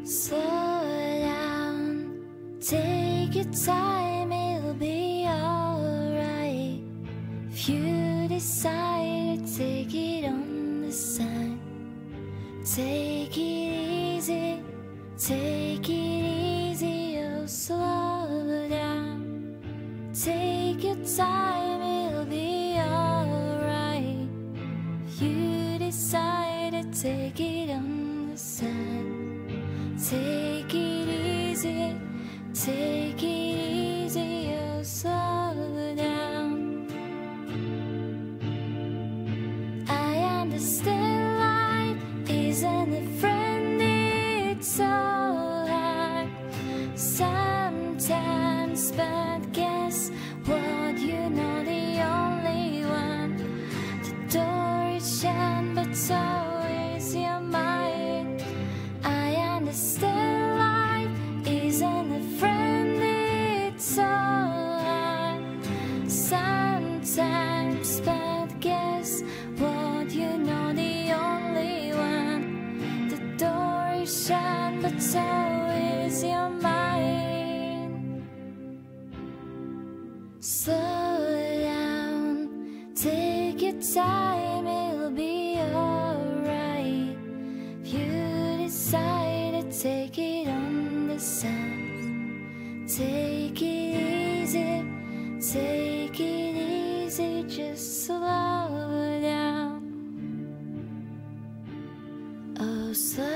Slow down, take your time, it'll be alright. If you decide to take it on the side, take it easy, take it easy, oh slow down. Take your time, it'll be alright. If you decide to take it on the side, take it easy, take it easy, oh slow down. I understand life isn't a friend, it's so hard sometimes, but guess what, you're not the only one. The door is shut, but so is your mind. I understand life isn't a friend, it's so hard sometimes, but guess what, you're not the only one. The door is shut, but so is your mind. Slow down, take your time, it'll be alright. If you decide to take it on the side, take it easy, take it easy, just slow down. Oh, slow